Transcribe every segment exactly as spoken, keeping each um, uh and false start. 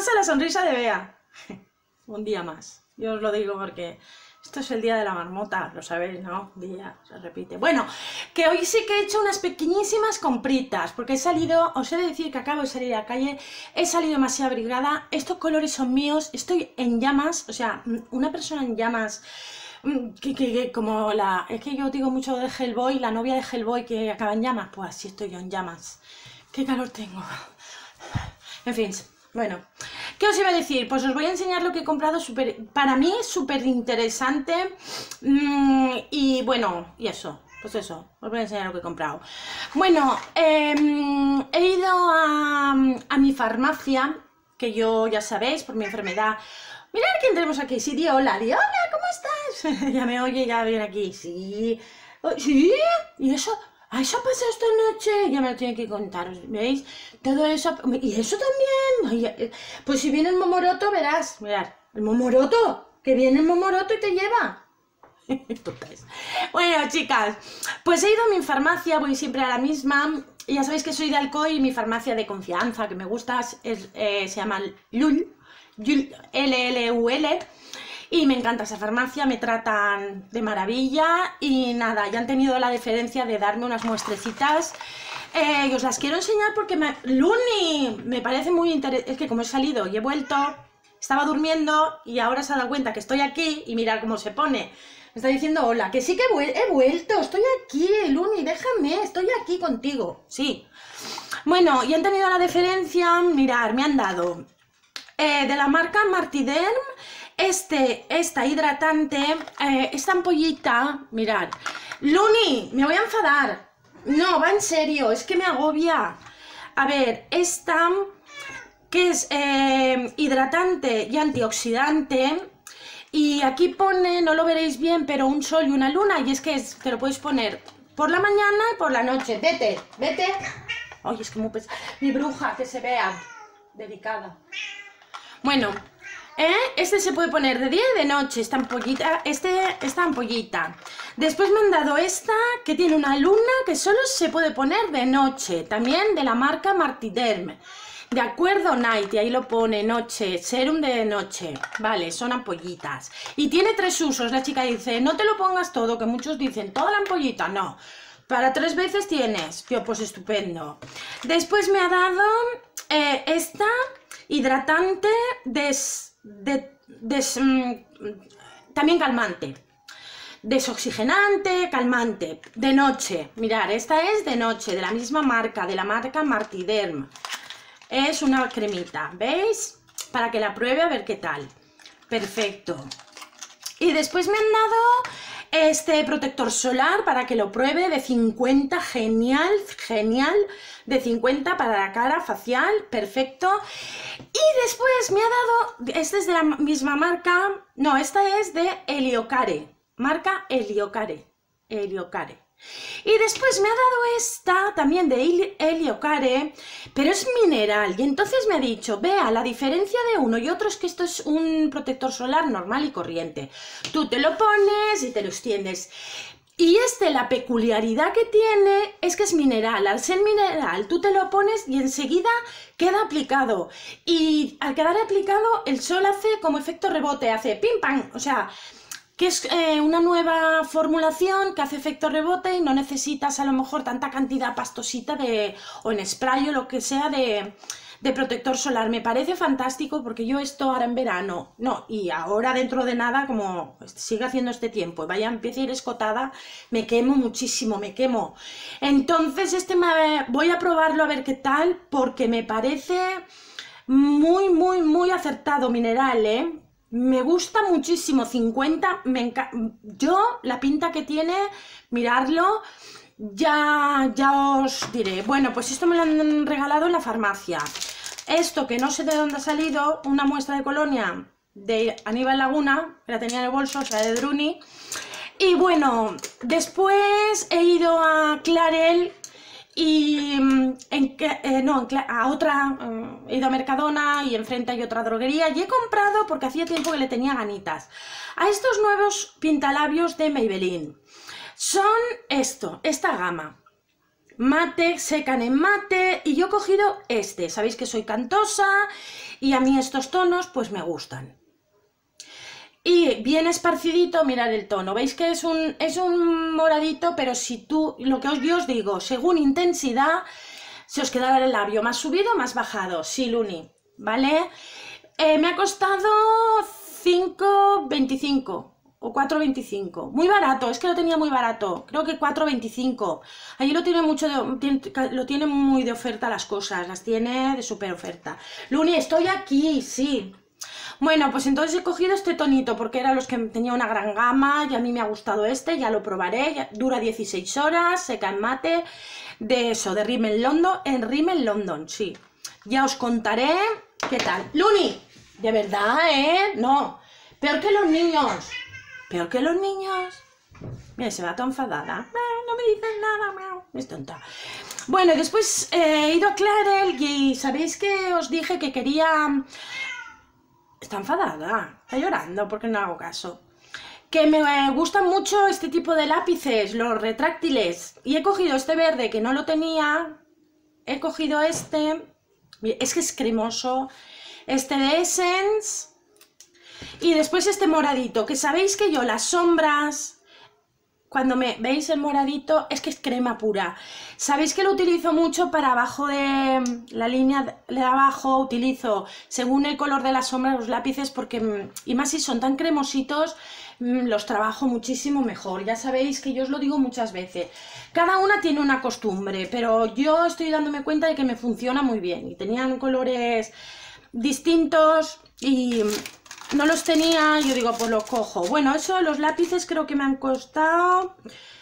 más a la sonrisa de Bea. Un día más. Yo os lo digo porque esto es el día de la marmota, lo sabéis, ¿no? Día, se repite. Bueno, que hoy sí que he hecho unas pequeñísimas compritas, porque he salido, os he de decir que acabo de salir a la calle, he salido demasiado abrigada, estos colores son míos, estoy en llamas, o sea, una persona en llamas, que, que, que como la, es que yo digo mucho de Hellboy, la novia de Hellboy que acaba en llamas, pues así estoy yo en llamas. Qué calor tengo. En fin, bueno, ¿qué os iba a decir? Pues os voy a enseñar lo que he comprado, super, para mí es súper interesante, mmm, y bueno, y eso, pues eso, os voy a enseñar lo que he comprado. Bueno, eh, he ido a, a mi farmacia, que yo ya sabéis, por mi enfermedad. Mirad quién tenemos aquí, sí, di hola, di hola, ¿cómo estás? Ya me oye, ya viene aquí, sí, sí, y eso... ¿Ah, eso ha pasado esta noche? Ya me lo tiene que contar, ¿veis? Todo eso... ¿Y eso también? Ay, pues si viene el Momoroto, verás. Mirad, el Momoroto, que viene el Momoroto y te lleva. Bueno, chicas, pues he ido a mi farmacia, voy siempre a la misma. Ya sabéis que soy de Alcoy y mi farmacia de confianza, que me gusta, es, eh, se llama L U L, L L U L. Y me encanta esa farmacia, me tratan de maravilla y nada, ya han tenido la deferencia de darme unas muestrecitas. Eh, y os las quiero enseñar porque me... Luni, me parece muy interesante, es que como he salido y he vuelto, estaba durmiendo y ahora se ha dado cuenta que estoy aquí y mirad cómo se pone. Me está diciendo hola, que sí que he, vuel he vuelto, estoy aquí, Luni, déjame, estoy aquí contigo, sí. Bueno, y han tenido la deferencia, mirad, me han dado eh, de la marca Martiderm. Este, esta hidratante, eh, esta ampollita, mirad, Luni, me voy a enfadar, no, va en serio, es que me agobia. A ver, esta, que es eh, hidratante y antioxidante, y aquí pone, no lo veréis bien, pero un sol y una luna, y es que es, te lo puedes poner por la mañana y por la noche, vete, vete, ay, es que muy pesada, mi bruja, que se vea, delicada. Bueno, ¿Eh? Este se puede poner de día y de noche, esta ampollita, este, esta ampollita. Después me han dado esta, que tiene una luna, que solo se puede poner de noche, también de la marca Martiderm. De acuerdo, Night, y ahí lo pone, noche, serum de noche. Vale, son ampollitas. Y tiene tres usos, la chica dice, no te lo pongas todo, que muchos dicen, toda la ampollita, no. Para tres veces tienes, tío, pues estupendo. Después me ha dado eh, esta hidratante des... De, des, mm, también calmante, desoxigenante, calmante, de noche. Mirad, esta es de noche, de la misma marca, de la marca Martiderm. Es una cremita, ¿veis? Para que la pruebe a ver qué tal. Perfecto. Y después me han dado este protector solar para que lo pruebe, de cincuenta, genial, genial, de cincuenta para la cara, facial, perfecto. Y después me ha dado, este es de la misma marca, no, esta es de Heliocare, marca Heliocare, Heliocare. Y después me ha dado esta también de Heliocare, pero es mineral. Y entonces me ha dicho, vea, la diferencia de uno y otro es que esto es un protector solar normal y corriente. Tú te lo pones y te lo extiendes. Y este, la peculiaridad que tiene es que es mineral. Al ser mineral, tú te lo pones y enseguida queda aplicado. Y al quedar aplicado, el sol hace como efecto rebote, hace pim pam, o sea... que es eh, una nueva formulación que hace efecto rebote y no necesitas a lo mejor tanta cantidad pastosita de, o en spray o lo que sea de, de protector solar. Me parece fantástico porque yo esto ahora en verano, no, y ahora dentro de nada, como sigue haciendo este tiempo, vaya, empiece a ir escotada, me quemo muchísimo, me quemo. Entonces este me, voy a probarlo a ver qué tal, porque me parece muy, muy, muy acertado, mineral, ¿eh? Me gusta muchísimo, cincuenta, me encanta. Yo, la pinta que tiene, miradlo, ya, ya os diré. Bueno, pues esto me lo han regalado en la farmacia. Esto, que no sé de dónde ha salido, una muestra de colonia de Aníbal Laguna, que la tenía en el bolso, o sea, de Druni. Y bueno, después he ido a Clarel y en, eh, no, en, a otra, eh, he ido a Mercadona y enfrente hay otra droguería y he comprado, porque hacía tiempo que le tenía ganitas, a estos nuevos pintalabios de Maybelline. Son esto, esta gama. mate, secan en mate, y yo he cogido este, sabéis que soy cantosa y a mí estos tonos pues me gustan. Y bien esparcidito, mirad el tono, veis que es un, es un moradito, pero si tú, lo que os, yo os digo, según intensidad, se os quedará el labio más subido o más bajado, sí, Luni, ¿vale? Eh, me ha costado cinco veinticinco. O cuatro veinticinco, muy barato, es que lo tenía muy barato, creo que cuatro veinticinco. Allí lo tiene mucho de, tiene, lo tiene muy de oferta las cosas, las tiene de super oferta. Luni, estoy aquí, sí. Bueno, pues entonces he cogido este tonito porque eran los que tenía una gran gama y a mí me ha gustado este, ya lo probaré, ya, dura dieciséis horas, seca en mate, de eso, de Rimmel London, en Rimmel London, sí. Ya os contaré qué tal. Luni, de verdad, ¿eh? No, peor que los niños. Peor que los niños. Mira, se va tan enfadada. No me dicen nada, es tonta. Bueno, después eh, he ido a Clarel y sabéis que os dije que quería... Está enfadada, está llorando porque no hago caso. Que me gustan mucho este tipo de lápices, los retráctiles. Y he cogido este verde que no lo tenía. He cogido este. Es que es cremoso. Este de Essence. Y después este moradito, que sabéis que yo las sombras, cuando me veis el moradito, es que es crema pura. Sabéis que lo utilizo mucho para abajo de la línea de abajo, utilizo según el color de la sombra los lápices, porque, y más si son tan cremositos, los trabajo muchísimo mejor. Ya sabéis que yo os lo digo muchas veces. Cada una tiene una costumbre, pero yo estoy dándome cuenta de que me funciona muy bien. Y tenían colores distintos y... no los tenía, yo digo, pues los cojo. Bueno, eso, los lápices creo que me han costado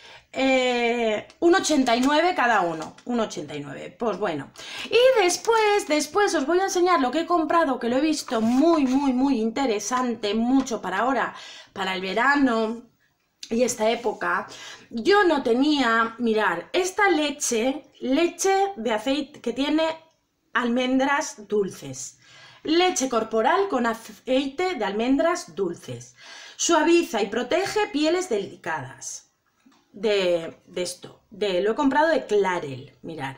eh, un ochenta y nueve cada uno. un ochenta y nueve, pues bueno. Y después, después os voy a enseñar lo que he comprado, que lo he visto muy, muy, muy interesante, mucho para ahora, para el verano y esta época. Yo no tenía, mirar, esta leche, leche de aceite que tiene almendras dulces. Leche corporal con aceite de almendras dulces. Suaviza y protege pieles delicadas. De, de esto. De, lo he comprado de Clarel. Mirad.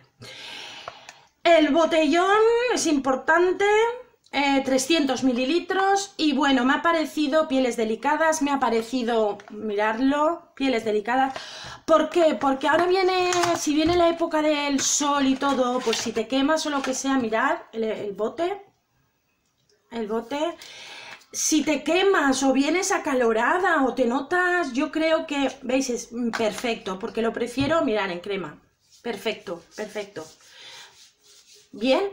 El botellón es importante. Eh, trescientos mililitros. Y bueno, me ha parecido pieles delicadas. Me ha parecido, miradlo, pieles delicadas. ¿Por qué? Porque ahora viene, si viene la época del sol y todo, pues si te quemas o lo que sea, mirad el, el bote. El bote, si te quemas o vienes acalorada o te notas, yo creo que, veis, es perfecto, porque lo prefiero, mirar, en crema. Perfecto, perfecto. Bien,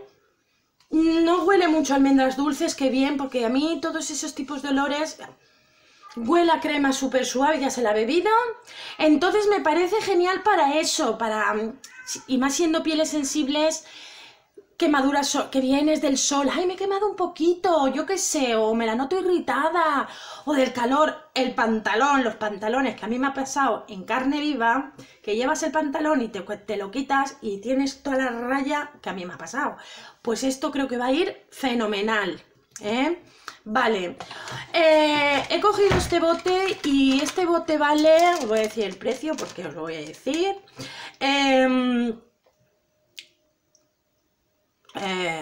no huele mucho a almendras dulces, que bien, porque a mí todos esos tipos de olores, huele a crema súper suave, ya se la he bebido. Entonces me parece genial para eso, para, y más siendo pieles sensibles, quemaduras que vienes del sol, ay, me he quemado un poquito, yo qué sé, o me la noto irritada, o del calor, el pantalón, los pantalones, que a mí me ha pasado en carne viva, que llevas el pantalón y te, te lo quitas y tienes toda la raya, que a mí me ha pasado. Pues esto creo que va a ir fenomenal, ¿eh? Vale, eh, he cogido este bote y este bote vale, os voy a decir el precio porque os lo voy a decir, eh, Eh,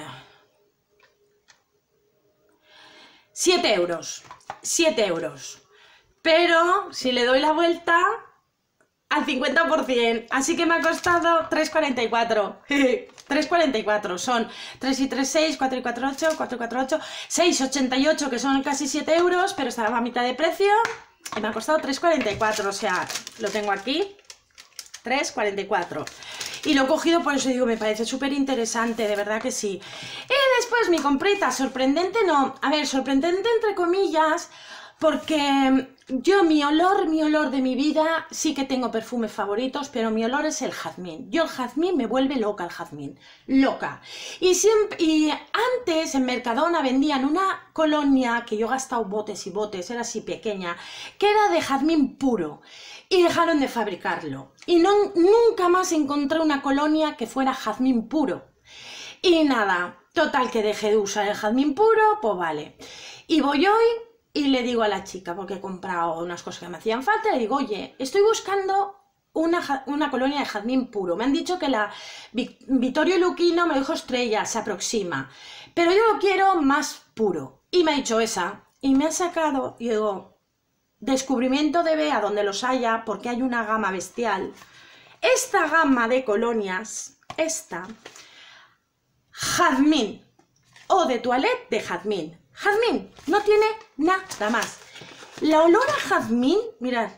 siete euros, siete euros, pero si le doy la vuelta al cincuenta por cien, así que me ha costado tres cuarenta y cuatro, tres cuarenta y cuatro, son tres y tres, seis, cuatro y cuatro, ocho, cuatro y cuatro, ocho, seis ochenta y ocho, que son casi siete euros, pero estaba a mitad de precio y me ha costado tres cuarenta y cuatro, o sea, lo tengo aquí, tres cuarenta y cuatro. Y lo he cogido, por eso digo, me parece súper interesante, de verdad que sí. Y después mi comprita, sorprendente no, a ver, sorprendente entre comillas, porque yo mi olor, mi olor de mi vida, sí que tengo perfumes favoritos, pero mi olor es el jazmín. Yo el jazmín me vuelve loca, el jazmín, loca. Y, siempre, y antes en Mercadona vendían una colonia, que yo he gastado botes y botes, era así pequeña, que era de jazmín puro. Y dejaron de fabricarlo. Y no, nunca más encontré una colonia que fuera jazmín puro. Y nada, total que dejé de usar el jazmín puro, pues vale. Y voy hoy y le digo a la chica, porque he comprado unas cosas que me hacían falta, le digo, oye, estoy buscando una, una colonia de jazmín puro. Me han dicho que la Vittorio Luchino me dijo Estrella, se aproxima. Pero yo lo quiero más puro. Y me ha dicho esa. Y me ha sacado, y digo, descubrimiento de Bea donde los haya, porque hay una gama bestial. Esta gama de colonias, esta, jazmín, o de toilette de jazmín. Jazmín, no tiene nada más. La olor a jazmín, mirad,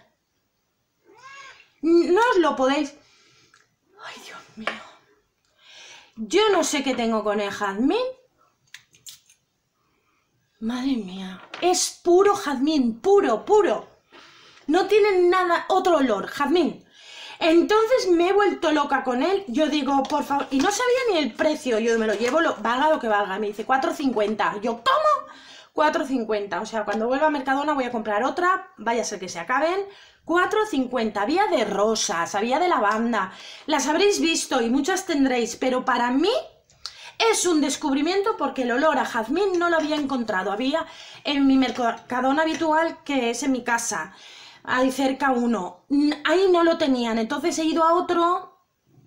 no os lo podéis... Ay, Dios mío. Yo no sé qué tengo con el jazmín. Madre mía, es puro jazmín, puro, puro. No tiene nada, otro olor, jazmín. Entonces me he vuelto loca con él. Yo digo, por favor, y no sabía ni el precio. Yo me lo llevo, lo, valga lo que valga. Me dice cuatro cincuenta. Yo, ¿cómo? cuatro cincuenta. O sea, cuando vuelva a Mercadona voy a comprar otra. Vaya a ser que se acaben. cuatro cincuenta. Había de rosas, había de lavanda. Las habréis visto y muchas tendréis. Pero para mí es un descubrimiento porque el olor a jazmín no lo había encontrado. Había en mi Mercadona habitual, que es en mi casa. Ahí cerca uno, ahí no lo tenían, entonces he ido a otro.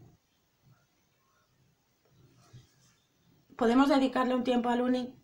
¿Podemos dedicarle un tiempo a Luni?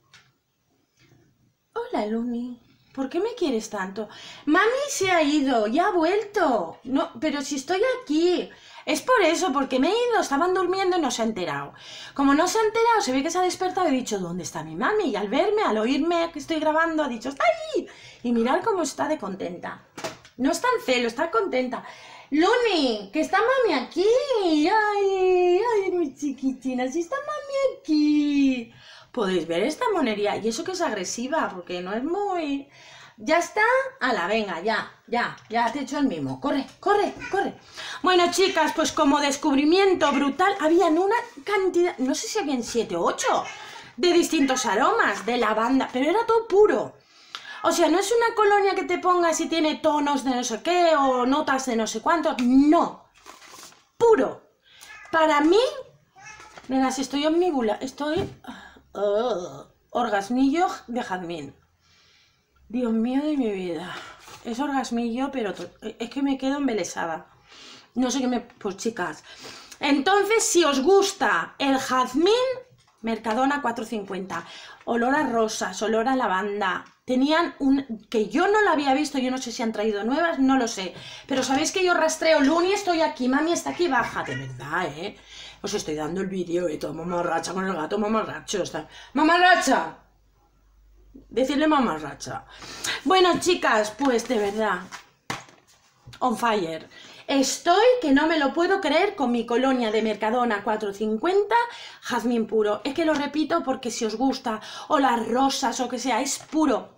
Hola Luni, ¿por qué me quieres tanto? Mami se ha ido, ya ha vuelto. No, pero si estoy aquí. Es por eso, porque me he ido, estaban durmiendo y no se ha enterado. Como no se ha enterado, se ve que se ha despertado y he dicho, ¿dónde está mi mami? Y al verme, al oírme que estoy grabando, ha dicho, ¡está ahí! Y mirad cómo está de contenta. No está en celo, está contenta. Luni, que está mami aquí. Ay, ay, mi chiquitina, si está mami aquí. Podéis ver esta monería. Y eso que es agresiva, porque no es muy... Ya está. Ala, venga, ya, ya, ya te he hecho el mimo. Corre, corre, corre. Bueno, chicas, pues como descubrimiento brutal, habían una cantidad, no sé si habían siete o ocho, de distintos aromas, de lavanda, pero era todo puro. O sea, no es una colonia que te pongas y tiene tonos de no sé qué o notas de no sé cuántos. No. Puro. Para mí, verás, estoy omníbula, estoy... Uh, orgasmillo de jazmín. Dios mío de mi vida. Es orgasmillo, pero es que me quedo embelesada. No sé qué me... Pues chicas. Entonces, si os gusta el jazmín, Mercadona cuatro cincuenta. Olor a rosas, olor a lavanda. Tenían un... que yo no lo había visto, yo no sé si han traído nuevas, no lo sé. Pero sabéis que yo rastreo, Luni, estoy aquí, mami está aquí, baja. De verdad, ¿eh? Os estoy dando el vídeo y todo mamarracha con el gato, mamarracho. Está... ¡Mamarracha! Decirle mamarracha. Bueno, chicas, pues de verdad, on fire. Estoy que no me lo puedo creer con mi colonia de Mercadona cuatro cincuenta, jazmín puro. Es que lo repito porque si os gusta, o las rosas o que sea, es puro.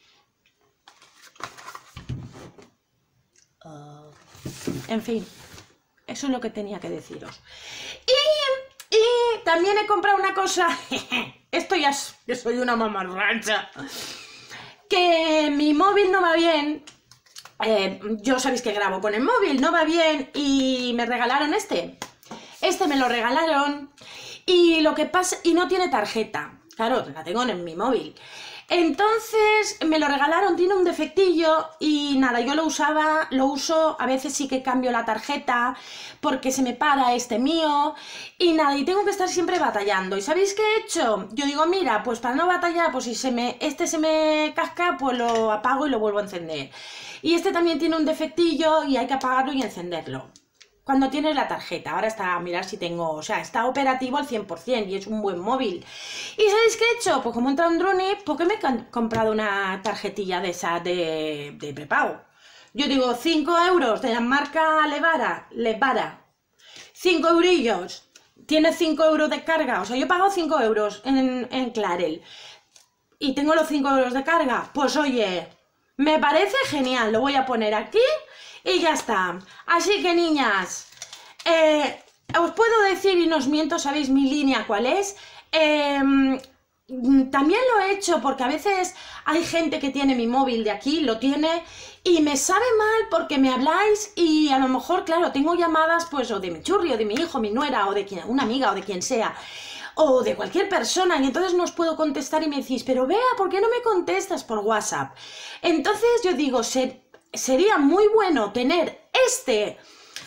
Uh, en fin, eso es lo que tenía que deciros. Y, y también he comprado una cosa, esto ya es, yo soy una mamarracha, que mi móvil no va bien. Eh, yo sabéis que grabo con el móvil, no va bien y me regalaron este. Este me lo regalaron y lo que pasa, y no tiene tarjeta, claro, la tengo en mi móvil. Entonces me lo regalaron, tiene un defectillo y nada, yo lo usaba, lo uso, a veces sí que cambio la tarjeta porque se me para este mío y nada, y tengo que estar siempre batallando. ¿Y sabéis qué he hecho? Yo digo, mira, pues para no batallar, pues si se me, este se me casca, pues lo apago y lo vuelvo a encender. Y este también tiene un defectillo y hay que apagarlo y encenderlo cuando tienes la tarjeta. Ahora está a mirar si tengo, o sea, está operativo al cien por cien y es un buen móvil. ¿Y sabéis qué he hecho? Pues como entra un drone, ¿por qué me he comprado una tarjetilla de esa de, de prepago? Yo digo, cinco euros de la marca Levara, Levara, cinco eurillos, tiene cinco euros de carga, o sea, yo pago cinco euros en, en Clarel y tengo los cinco euros de carga, pues oye, me parece genial, lo voy a poner aquí y ya está. Así que niñas, eh, os puedo decir y no os miento, sabéis mi línea cuál es. Eh, también lo he hecho porque a veces hay gente que tiene mi móvil de aquí, lo tiene y me sabe mal porque me habláis y a lo mejor, claro, tengo llamadas pues o de mi churri o de mi hijo, mi nuera o de quien, una amiga o de quien sea o de cualquier persona y entonces no os puedo contestar y me decís, pero Bea, ¿por qué no me contestas por WhatsApp? Entonces yo digo, se, sería muy bueno tener este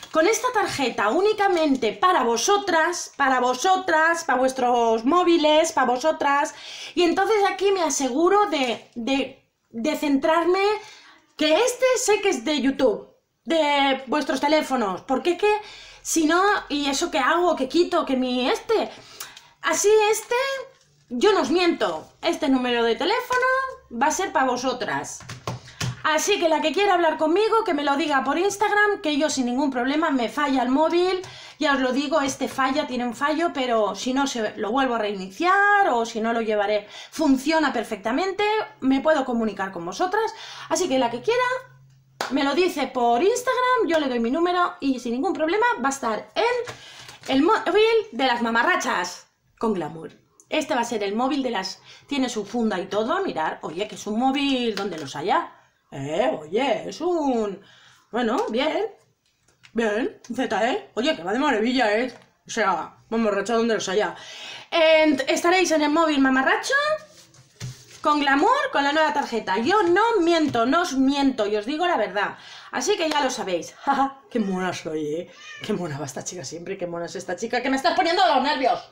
con esta tarjeta únicamente para vosotras, para vosotras, para vuestros móviles, para vosotras, y entonces aquí me aseguro de, de, de centrarme, que este sé que es de YouTube, de vuestros teléfonos, porque es que si no, y eso que hago, que quito, que mi este, así este, yo no os miento, este número de teléfono va a ser para vosotras. Así que la que quiera hablar conmigo, que me lo diga por Instagram, que yo sin ningún problema, me falla el móvil, ya os lo digo, este falla, tiene un fallo, pero si no se lo vuelvo a reiniciar o si no lo llevaré, funciona perfectamente, me puedo comunicar con vosotras, así que la que quiera me lo dice por Instagram, yo le doy mi número y sin ningún problema va a estar en el móvil de las mamarrachas con glamour. Este va a ser el móvil de las... tiene su funda y todo, mirad, oye, que es un móvil donde los haya. Eh, oye, es un... bueno, bien, bien, Z, ¿eh? Oye, que va de maravilla, ¿eh? O sea, mamarracha donde los haya. Eh, estaréis en el móvil mamarracho con glamour, con la nueva tarjeta. Yo no miento, no os miento, y os digo la verdad. Así que ya lo sabéis. Jaja, qué mona soy, ¿eh? Qué mona va esta chica siempre, qué mona es esta chica, que me estás poniendo los nervios.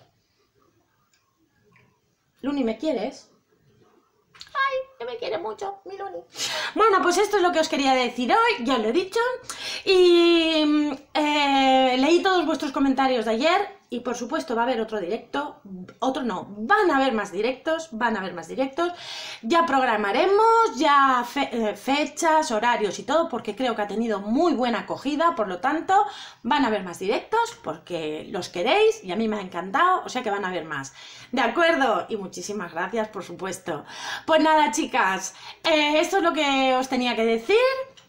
Luni, ¿me quieres? Ay, que me quiere mucho, mi Luni. Bueno, pues esto es lo que os quería decir hoy, ya lo he dicho. Y eh, leí todos vuestros comentarios de ayer y por supuesto va a haber otro directo, otro no, van a haber más directos, van a haber más directos. Ya programaremos, ya fe, eh, fechas, horarios y todo, porque creo que ha tenido muy buena acogida, por lo tanto van a haber más directos porque los queréis y a mí me ha encantado, o sea que van a haber más. ¿De acuerdo? Y muchísimas gracias, por supuesto. Pues nada, chicas, eh, esto es lo que os tenía que decir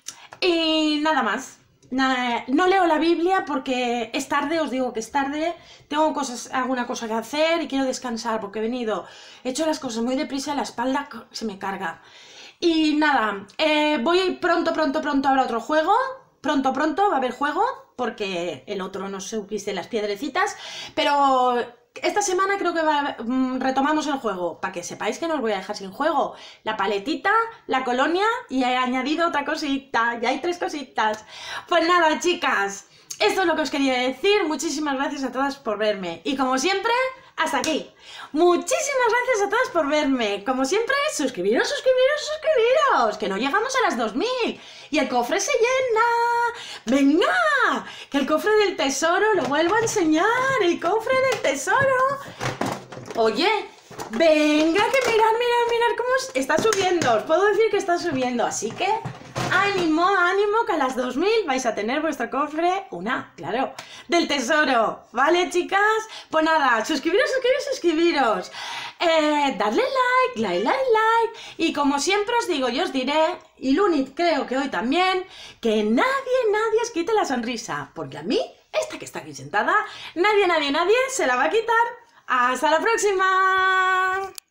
y nada más. Nada, no leo la Biblia porque es tarde, os digo que es tarde, tengo cosas, alguna cosa que hacer y quiero descansar porque he venido, he hecho las cosas muy deprisa, la espalda se me carga. Y nada, eh, voy a ir pronto, pronto, pronto a ver otro juego, pronto, pronto va a haber juego porque el otro no supiste las piedrecitas, pero... esta semana creo que va, mmm, retomamos el juego, para que sepáis que no os voy a dejar sin juego. La paletita, la colonia y he añadido otra cosita, ya hay tres cositas. Pues nada, chicas, esto es lo que os quería decir. Muchísimas gracias a todas por verme. Y como siempre, hasta aquí. Muchísimas gracias a todas por verme. Como siempre, suscribiros, suscribiros, suscribiros, que no llegamos a las dos mil. Y el cofre se llena. ¡Venga! Que el cofre del tesoro, lo vuelvo a enseñar. El cofre del tesoro. Oye, venga, que mirad, mirad, mirad cómo está subiendo. Os puedo decir que está subiendo, así que... ánimo, ánimo, que a las dos mil vais a tener vuestro cofre, una, claro, del tesoro, ¿vale, chicas? Pues nada, suscribiros, suscribiros, suscribiros, eh, darle like, like, like, like, y como siempre os digo, yo os diré, y Luni creo que hoy también, que nadie, nadie os quite la sonrisa, porque a mí, esta que está aquí sentada, nadie, nadie, nadie se la va a quitar. ¡Hasta la próxima!